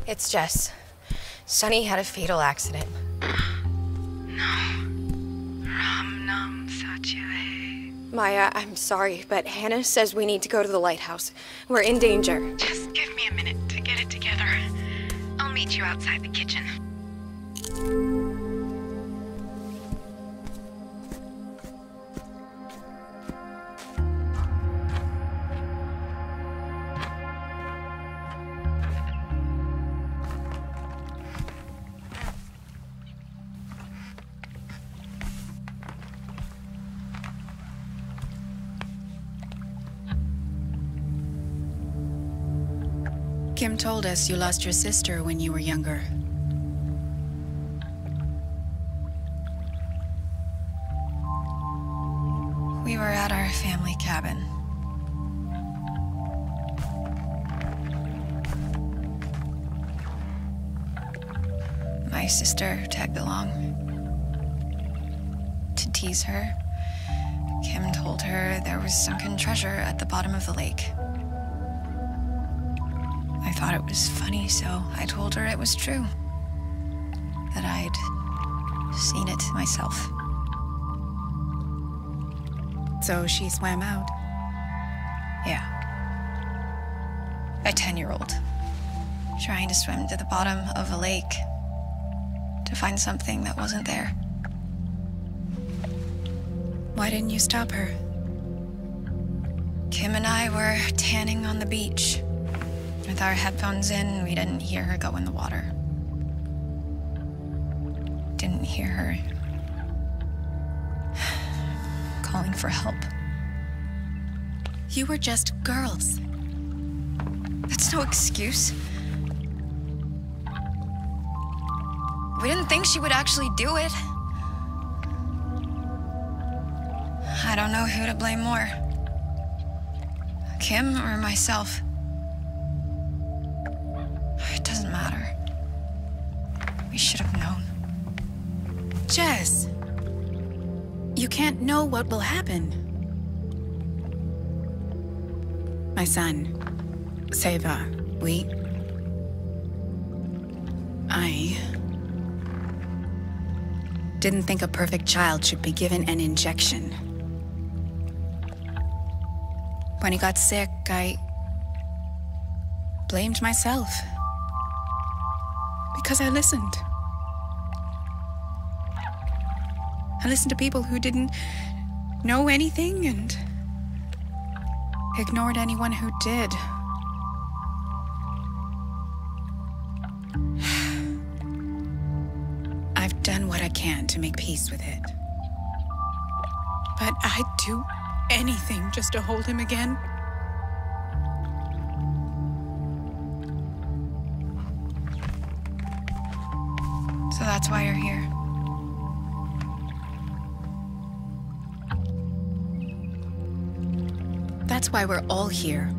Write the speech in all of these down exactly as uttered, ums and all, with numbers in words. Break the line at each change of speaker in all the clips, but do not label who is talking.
It's Jess. Sunny had a fatal accident.
No. Ram nam satyale.
Maya, I'm sorry, but Hannah says we need to go to the lighthouse. We're in danger.
Just give me a minute to get it together. I'll meet you outside the kitchen.
Kim told us you lost your sister when you were younger. We were at our family cabin. My sister tagged along to tease her. Kim told her there was sunken treasure at the bottom of the lake. I thought it was funny, so I told her it was true. That I'd seen it myself. So she swam out. Yeah. A ten-year-old. Trying to swim to the bottom of a lake to find something that wasn't there. Why didn't you stop her? Kim and I were tanning on the beach. With our headphones in, we didn't hear her go in the water. Didn't hear her calling for help. You were just girls. That's no excuse. We didn't think she would actually do it. I don't know who to blame more. Kim or myself. It doesn't matter. We should have known.
Jess, you can't know what will happen. My son, Seva, we... I... didn't think a perfect child should be given an injection. When he got sick, I... blamed myself. Because I listened. I listened to people who didn't know anything and ignored anyone who did. I've done what I can to make peace with it. But I'd do anything just to hold him again.
So that's why you're here.
That's why we're all here.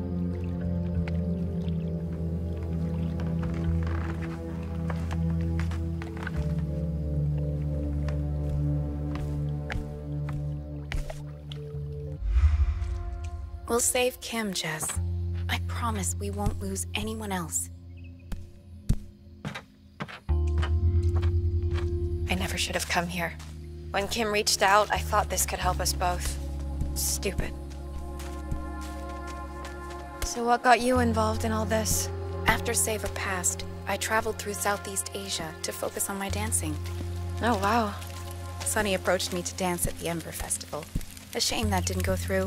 We'll save Kim, Jess. I promise we won't lose anyone else.
I never should have come here. When Kim reached out, I thought this could help us both. Stupid. So what got you involved in all this?
After Seva passed, I traveled through Southeast Asia to focus on my dancing.
Oh, wow.
Sunny approached me to dance at the Ember Festival. A shame that didn't go through.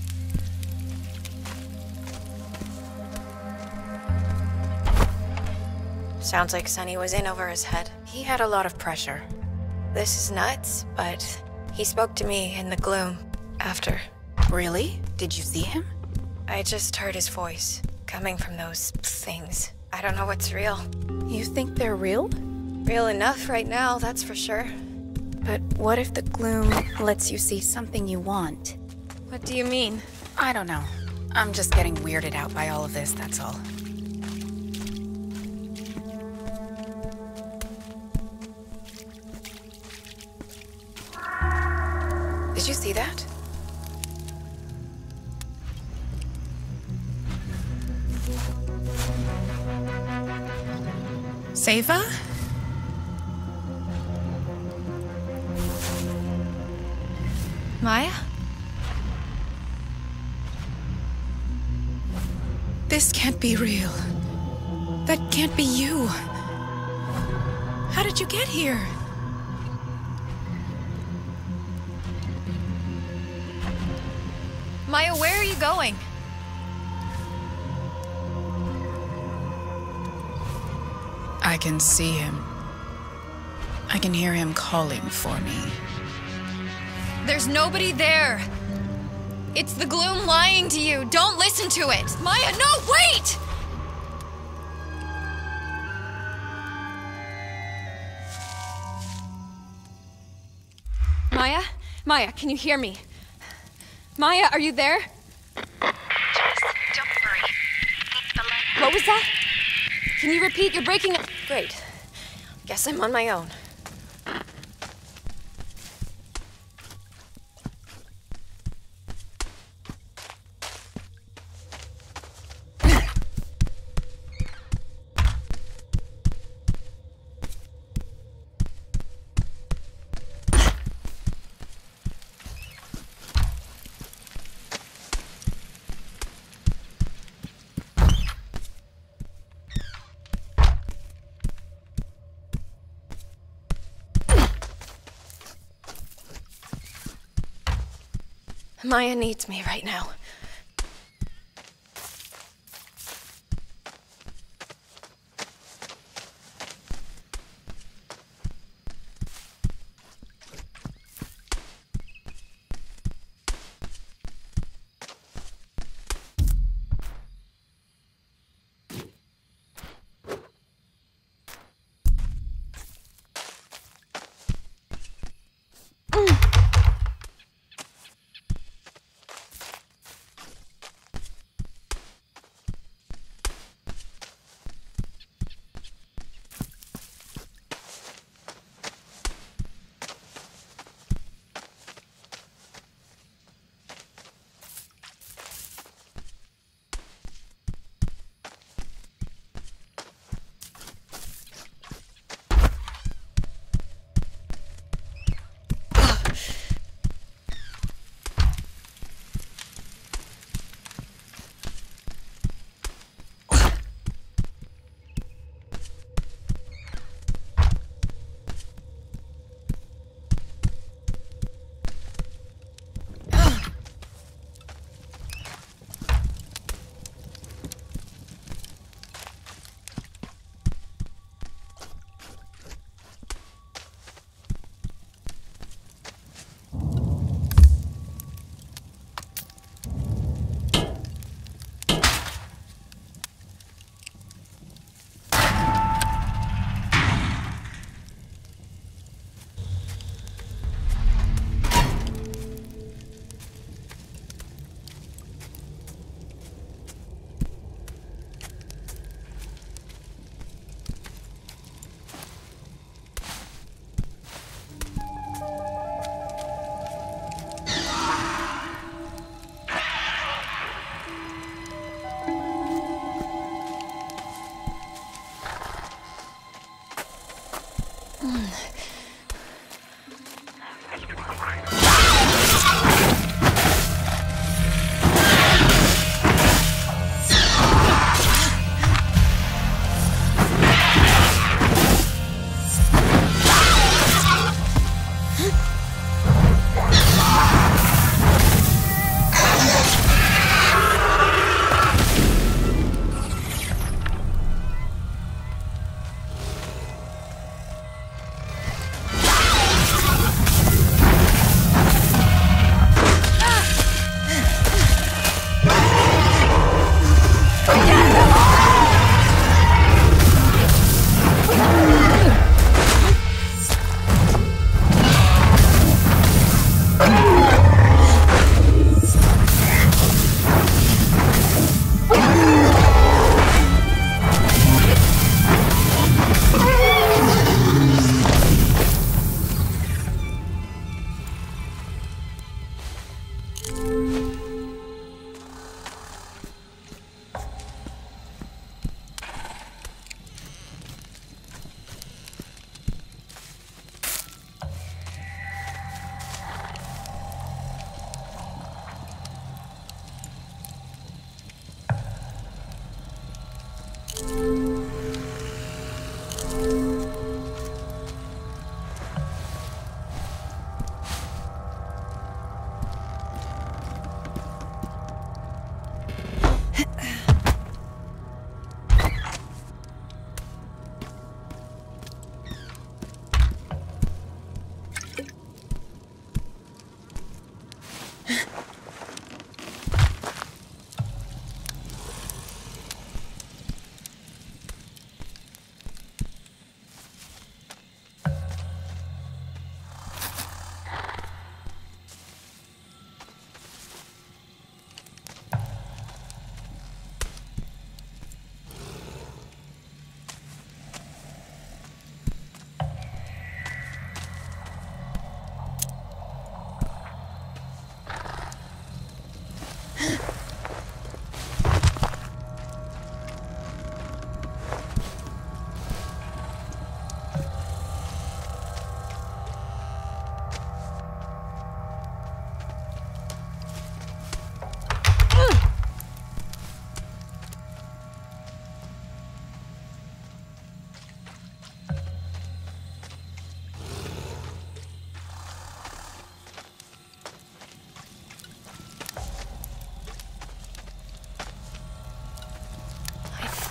Sounds like Sunny was in over his head.
He had a lot of pressure.
This is nuts, but he spoke to me in the gloom after.
Really? Did you see him?
I just heard his voice coming from those things. I don't know what's real.
You think they're real?
Real enough right now, that's for sure.
But what if the gloom lets you see something you want?
What do you mean?
I don't know. I'm just getting weirded out by all of this, that's all. Did you see that? Seva?
Maya?
This can't be real. That can't be you. How did you get here?
Maya, where are you going?
I can see him. I can hear him calling for me.
There's nobody there. It's the gloom lying to you. Don't listen to it. Maya, no, wait! Maya? Maya, can you hear me? Maya, are you there?
Just don't worry. Keep the light.
What was that? Can you repeat? You're breaking up. Great. Guess I'm on my own. Maya needs me right now.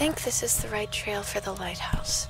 think this is the right trail for the lighthouse.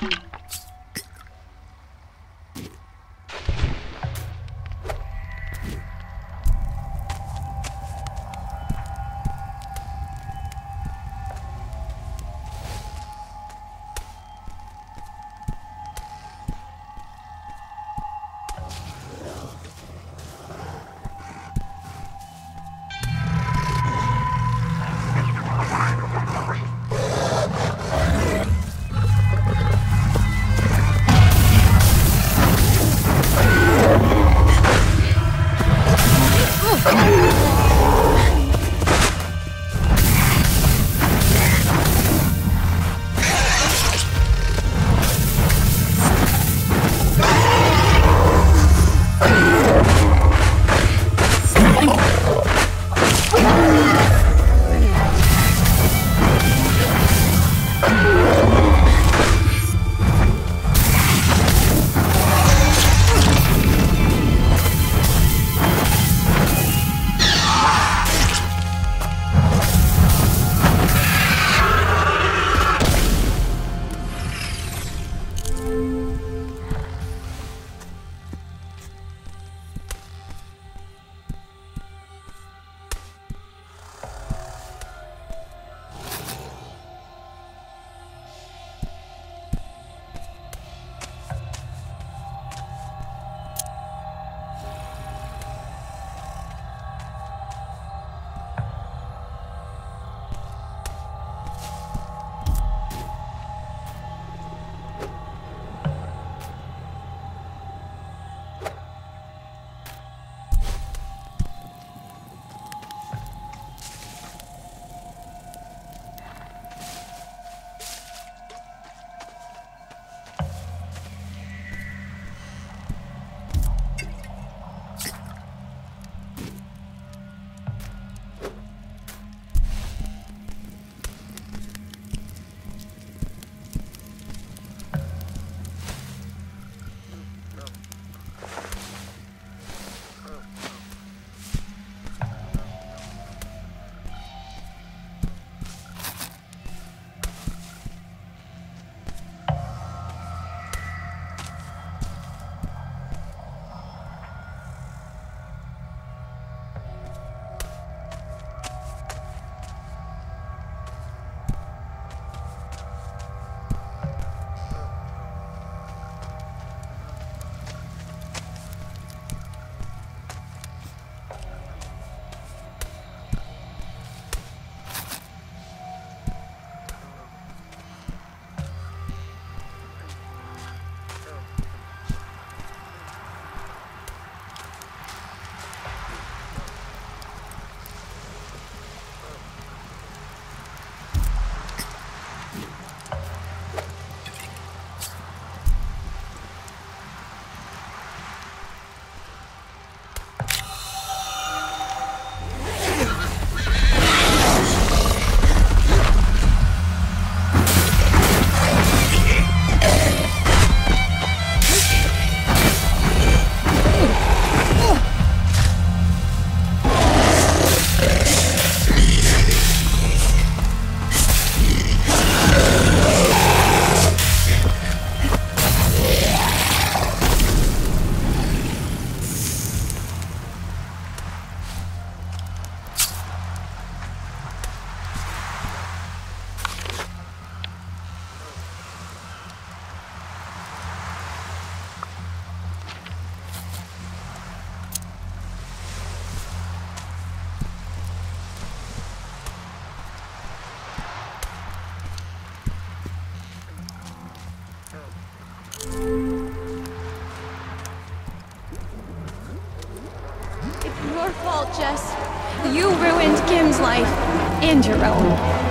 Your fault, Jess. You ruined Kim's life. And your own.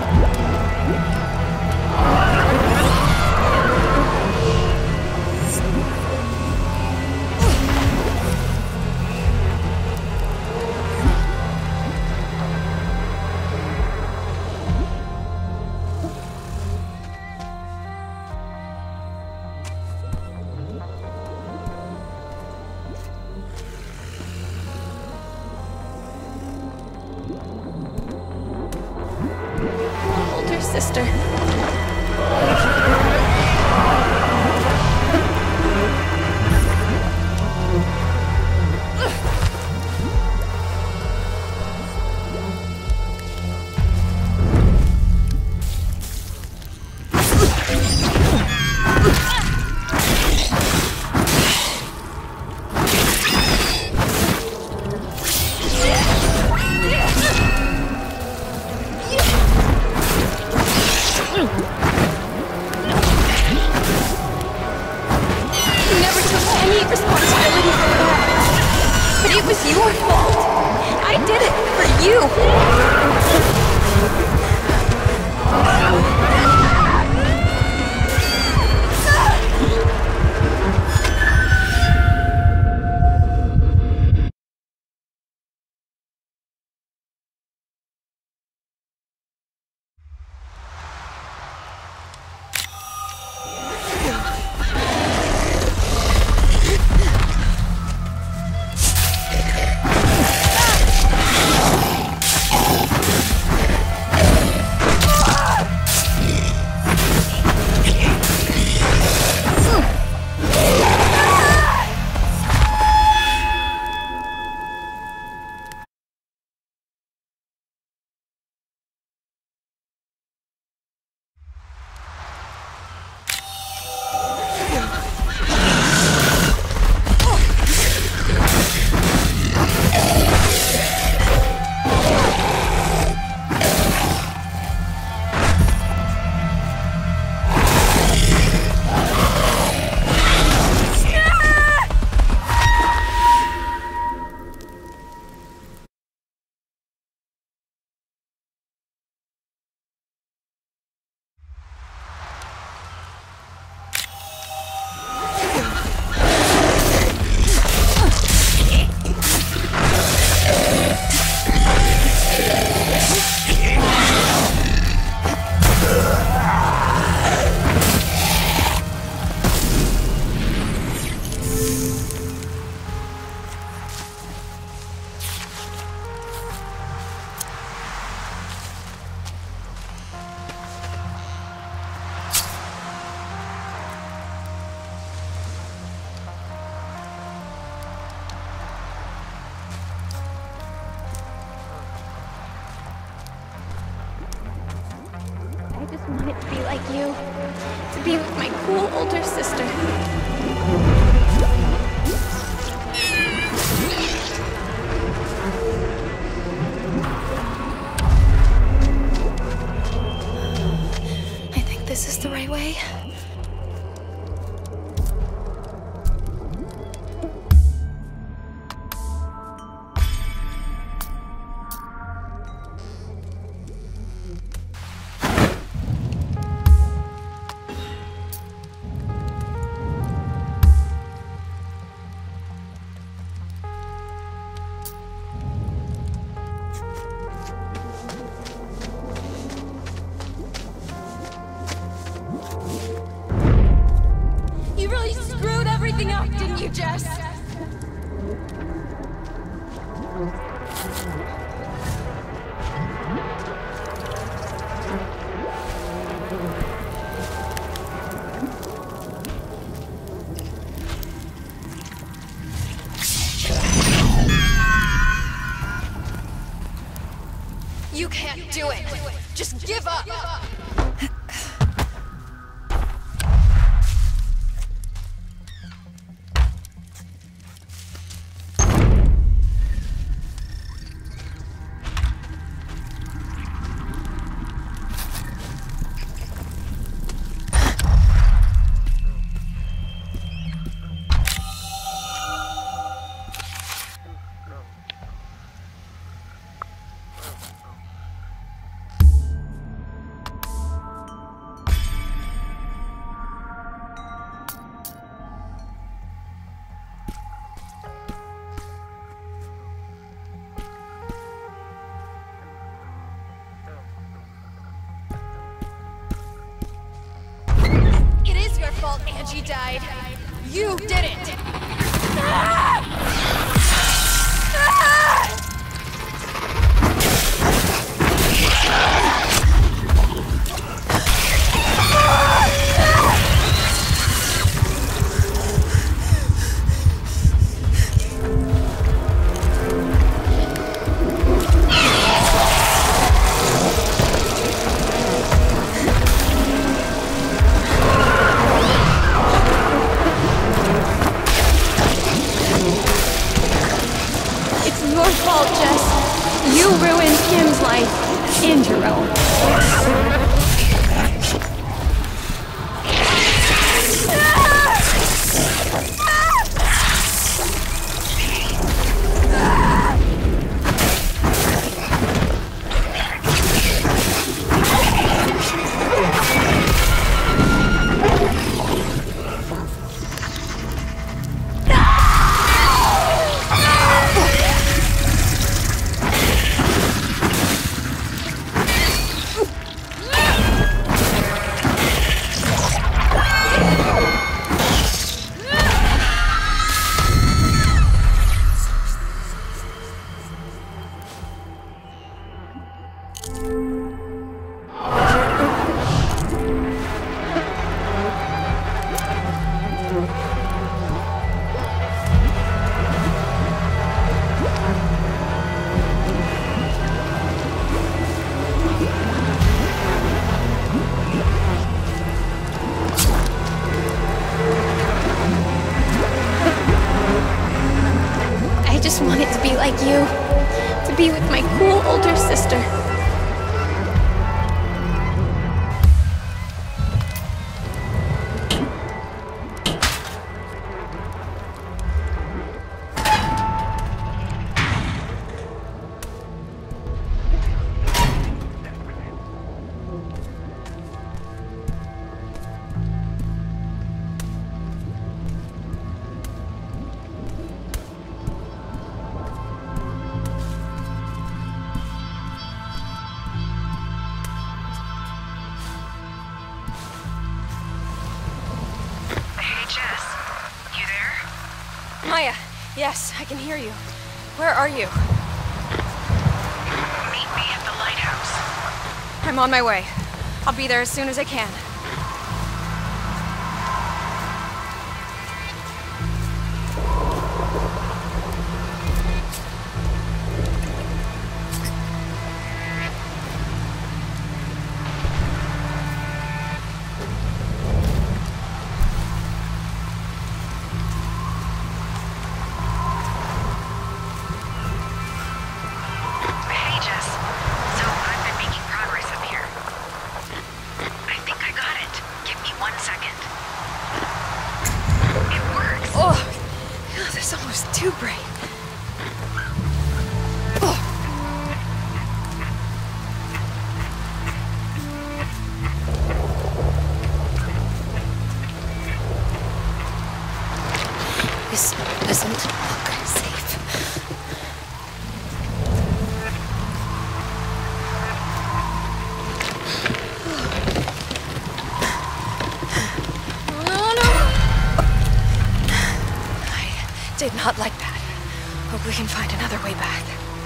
Sister. It was your fault. I did it for you. I just wanted to be like you. To be with my cool older sister.
I think this is the right way.
You really screwed everything up, didn't you, Jess?
You can't do it. Just give up.
Angie died. You did it! You ruined Kim's life and your own. wanted to be like you. To be with my cool older sister.
Maya, yes, I can hear you. Where are you?
Meet me at the lighthouse.
I'm on my way. I'll be there as soon as I can. Too bright. Oh. This doesn't look safe. Oh no! I did not like that. Hope we can find another way back.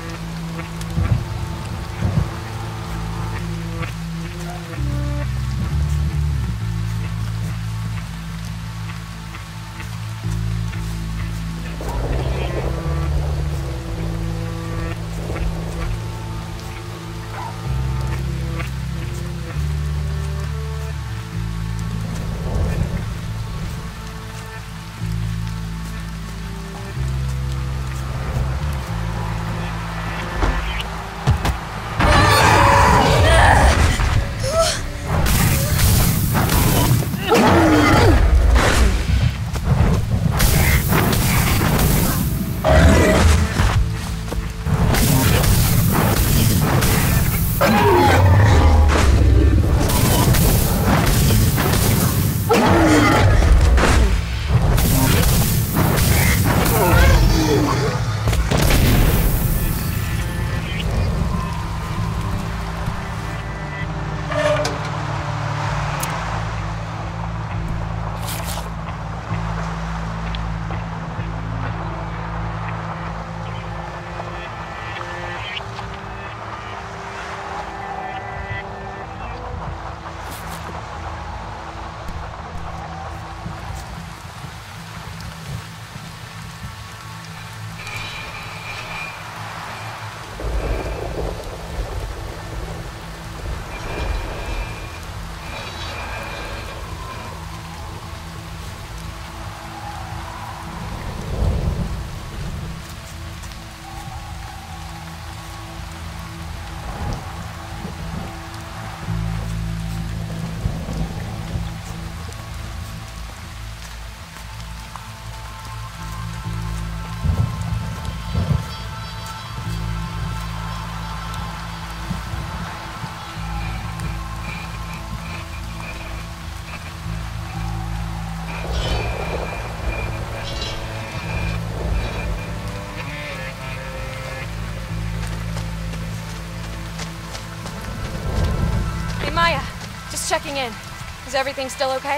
Checking in. Is everything still okay?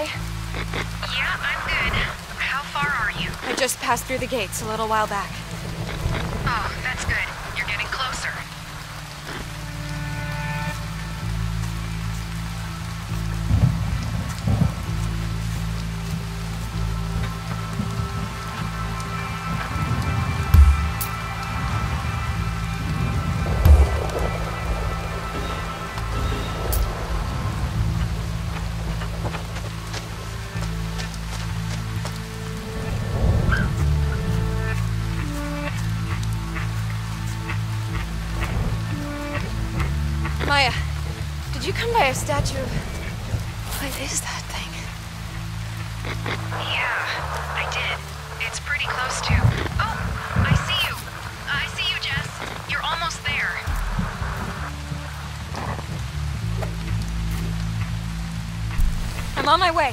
Yeah, I'm good. How far are you?
I just passed through the gates a little while back.
Oh, that's good. You're getting closer.
Maya, did you come by a statue of... What is that thing?
Yeah, I did. It's pretty close to... Oh, I see you. I see you, Jess. You're almost there.
I'm on my way.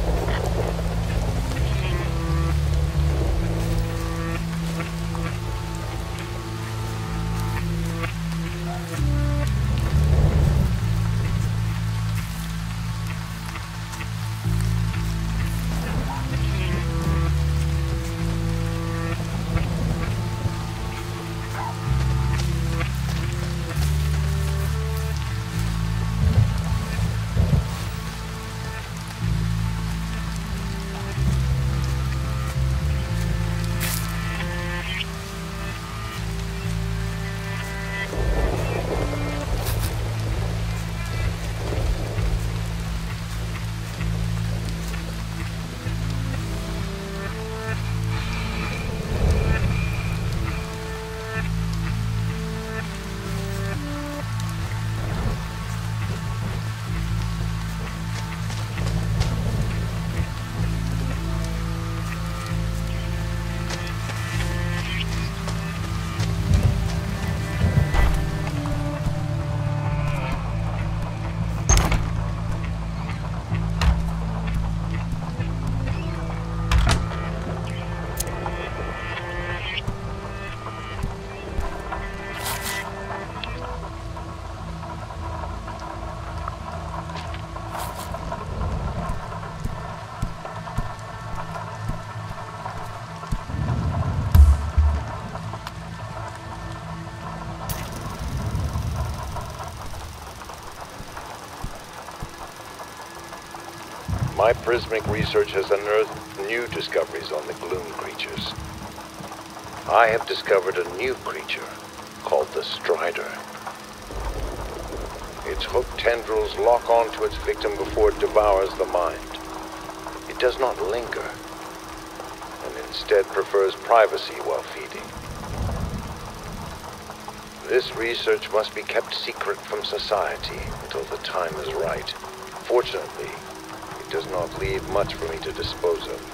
My prismic research has unearthed new discoveries on the gloom creatures. I have discovered a new creature called the Strider. Its hooked tendrils lock onto its victim before it devours the mind. It does not linger, and instead prefers privacy while feeding. This research must be kept secret from society until the time is right. Fortunately, it does not leave much for me to dispose of.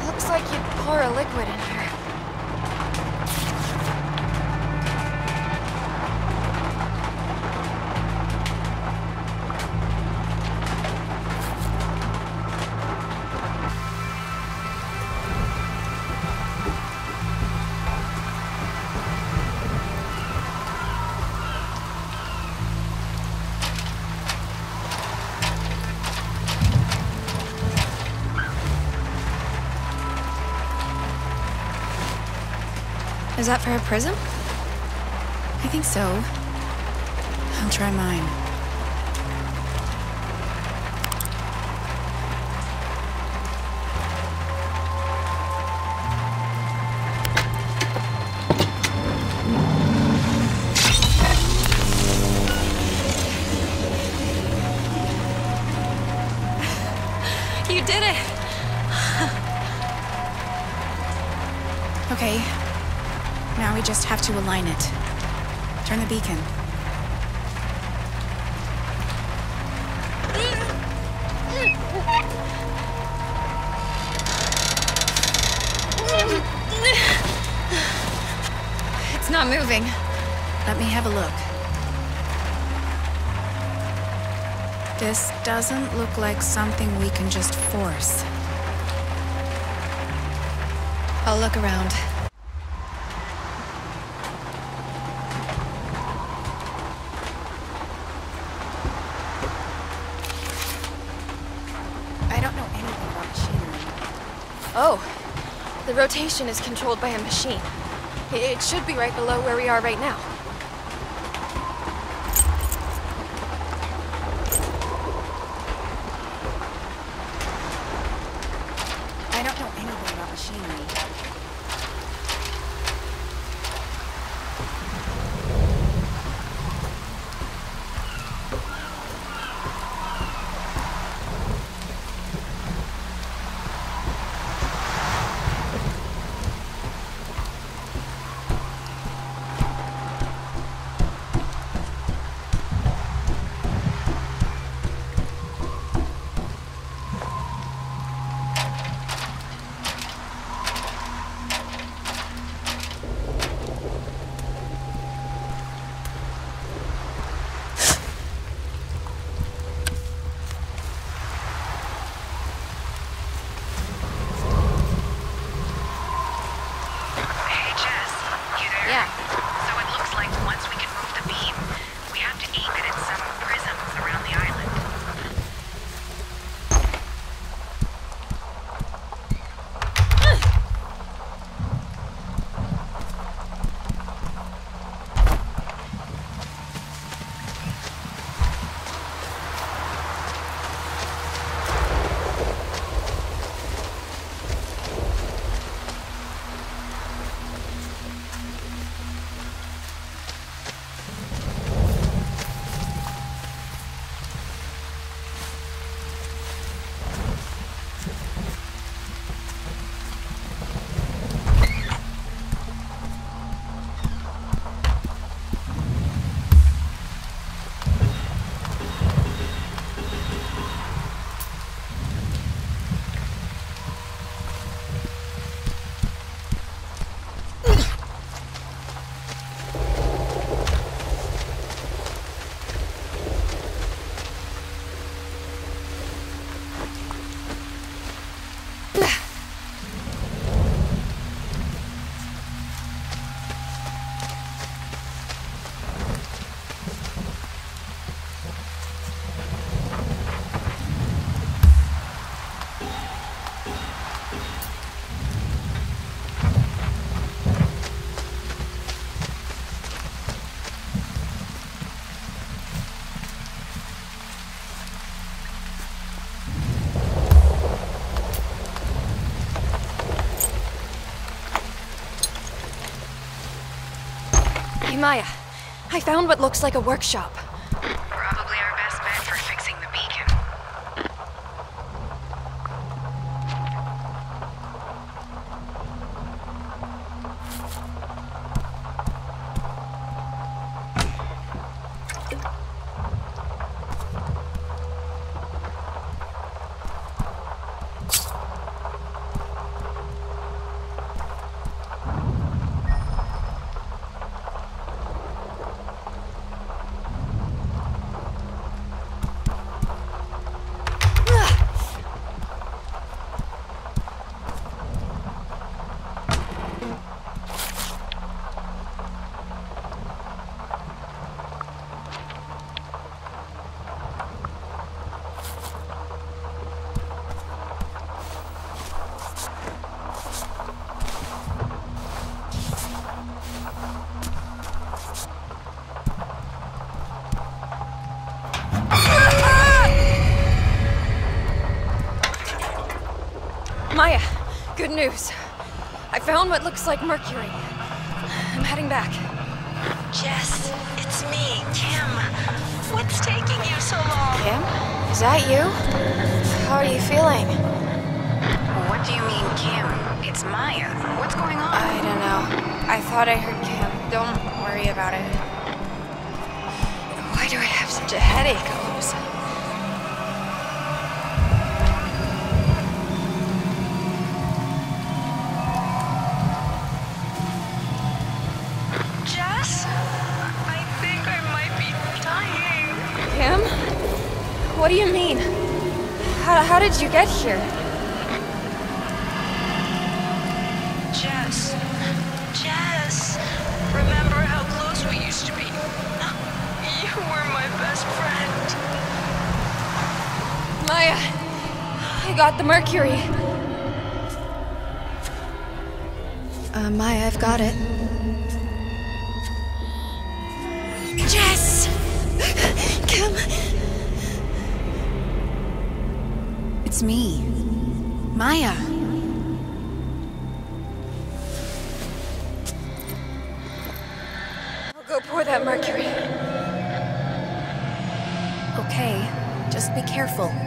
Looks like you'd pour a liquid in here.
Is that for a prism?
I think so. I'll try mine.
You did it!
Okay. Now we just have to align it. Turn the beacon.
It's not moving.
Let me have a look. This doesn't look like something we can just force.
I'll look around.
I don't know anything about machinery.
Oh, the rotation is controlled by a machine. It should be right below where we are right now.
I don't know anything about machinery.
Hey, Maya. I found what looks like a workshop.
Probably our best bet for fixing the beacon.
Good news. I found what looks like mercury. I'm heading back.
Jess, it's me, Kim. What's taking you so long?
Kim? Is that you? How are you feeling?
What do you mean, Kim? It's Maya. What's going on?
I don't know. I thought I heard Kim. Don't worry about it. Why do I have such a headache all of a sudden?
Jess? I think I might be dying.
Kim? What do you mean? How, how did you get here?
Jess. Jess. Remember how close we used to be? You were my best friend.
Maya, I got the mercury. Uh, Maya, I've got it. Jess! Kim!
It's me. Maya.
I'll go pour that mercury.
Okay, just be careful.